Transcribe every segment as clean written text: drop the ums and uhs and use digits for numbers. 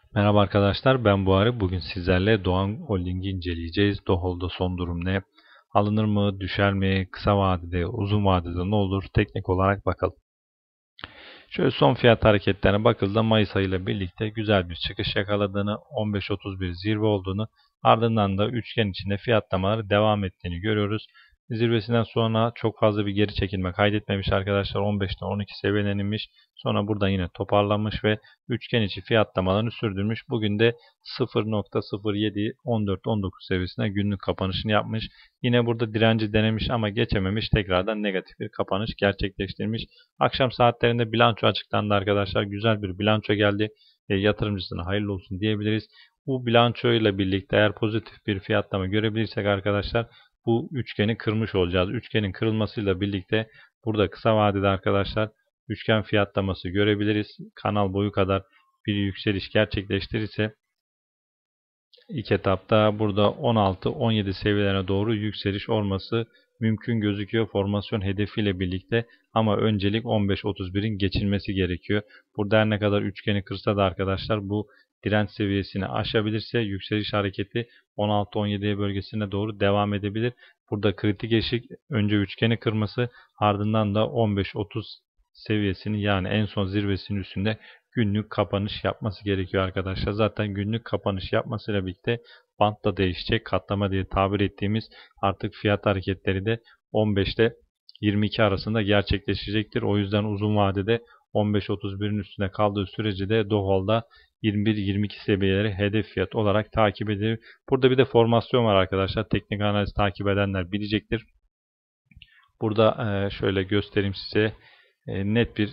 Merhaba arkadaşlar, ben Buhari. Bugün sizlerle Doğan Holding'i inceleyeceğiz. DOHO'da son durum ne? Alınır mı, düşer mi, kısa vadede, uzun vadede ne olur? Teknik olarak bakalım. Şöyle son fiyat hareketlerine bakıldığında Mayıs ayıyla birlikte güzel bir çıkış yakaladığını, 15.31 zirve olduğunu, ardından da üçgen içinde fiyatlamaları devam ettiğini görüyoruz. Zirvesinden sonra çok fazla bir geri çekilme kaydetmemiş arkadaşlar. 15'ten 12 seviyeden inmiş. Sonra buradan yine toparlanmış ve üçgen içi fiyatlamalarını sürdürmüş. Bugün de 0.07-14-19 seviyesine günlük kapanışını yapmış. Yine burada direnci denemiş ama geçememiş. Tekrardan negatif bir kapanış gerçekleştirmiş. Akşam saatlerinde bilanço açıklandı arkadaşlar. Güzel bir bilanço geldi. Yatırımcısına hayırlı olsun diyebiliriz. Bu bilanço ile birlikte eğer pozitif bir fiyatlama görebilirsek arkadaşlar bu üçgeni kırmış olacağız. Üçgenin kırılmasıyla birlikte burada kısa vadede arkadaşlar üçgen fiyatlaması görebiliriz. Kanal boyu kadar bir yükseliş gerçekleştirirse İlk etapta burada 16-17 seviyelerine doğru yükseliş olması mümkün gözüküyor formasyon hedefiyle birlikte ama öncelik 15-31'in geçilmesi gerekiyor. Burada her ne kadar üçgeni kırsa da arkadaşlar bu direnç seviyesini aşabilirse yükseliş hareketi 16-17 bölgesine doğru devam edebilir. Burada kritik eşik önce üçgeni kırması ardından da 15-30 seviyesini yani en son zirvesinin üstünde günlük kapanış yapması gerekiyor arkadaşlar. Zaten günlük kapanış yapmasıyla birlikte bant da değişecek. Katlama diye tabir ettiğimiz artık fiyat hareketleri de 15'te 22 arasında gerçekleşecektir. O yüzden uzun vadede 15.31'in üstünde kaldığı sürece de DOHO'da 21-22 seviyeleri hedef fiyat olarak takip edilir. Burada bir de formasyon var arkadaşlar. Teknik analiz takip edenler bilecektir. Burada şöyle göstereyim size. Net bir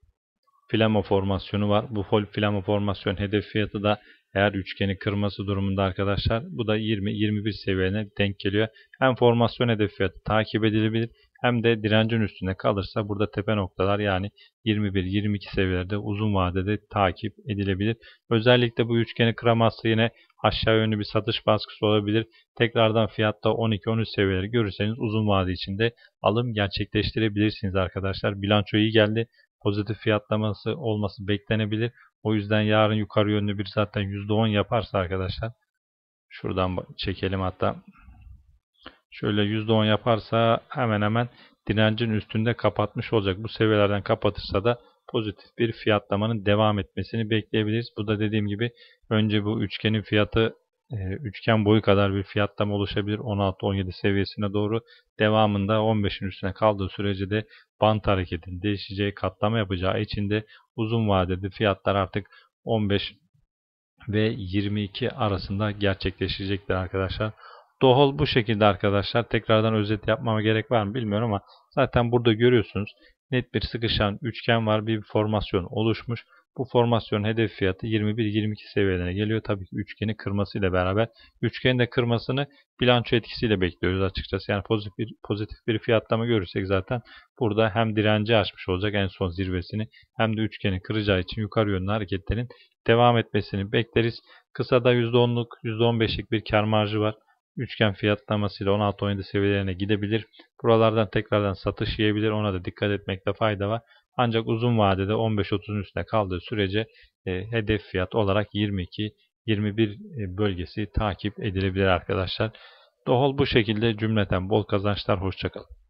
Flama formasyonu var. Bu flama formasyon hedef fiyatı da eğer üçgeni kırması durumunda arkadaşlar bu da 20-21 seviyelerine denk geliyor. Hem formasyon hedef fiyatı takip edilebilir hem de direncin üstünde kalırsa burada tepe noktalar yani 21-22 seviyelerde uzun vadede takip edilebilir. Özellikle bu üçgeni kıramazsa yine aşağı yönlü bir satış baskısı olabilir. Tekrardan fiyatta 12-13 seviyeleri görürseniz uzun vade içinde alım gerçekleştirebilirsiniz arkadaşlar. Bilanço iyi geldi, pozitif fiyatlaması olması beklenebilir. O yüzden yarın yukarı yönlü bir zaten %10 yaparsa arkadaşlar şuradan çekelim hatta şöyle %10 yaparsa hemen hemen direncin üstünde kapatmış olacak. Bu seviyelerden kapatırsa da pozitif bir fiyatlamanın devam etmesini bekleyebiliriz. Bu da dediğim gibi önce bu üçgenin fiyatı üçgen boyu kadar bir fiyatlama oluşabilir 16-17 seviyesine doğru. Devamında 15'in üstüne kaldığı sürece de bant hareketinin değişeceği, katlama yapacağı için de uzun vadede fiyatlar artık 15 ve 22 arasında gerçekleşecektir arkadaşlar. Dohol bu şekilde arkadaşlar. Tekrardan özet yapmama gerek var mı bilmiyorum ama zaten burada görüyorsunuz. Net bir sıkışan üçgen var. Bir formasyon oluşmuş. Bu formasyonun hedef fiyatı 21-22 seviyelerine geliyor. Tabii ki üçgeni kırmasıyla beraber. Üçgenin de kırmasını bilanço etkisiyle bekliyoruz açıkçası. Yani pozitif bir fiyatlama görürsek zaten burada hem direnci aşmış olacak en son zirvesini hem de üçgeni kıracağı için yukarı yönlü hareketlerin devam etmesini bekleriz. Kısada %10'luk, %15'lik bir kar marjı var. Üçgen fiyatlamasıyla 16-17 seviyelerine gidebilir. Buralardan tekrardan satış yiyebilir. Ona da dikkat etmekte fayda var. Ancak uzun vadede 15-30'un üstüne kaldığı sürece hedef fiyat olarak 22-21 bölgesi takip edilebilir arkadaşlar. Dohol bu şekilde cümleten bol kazançlar. Hoşçakalın.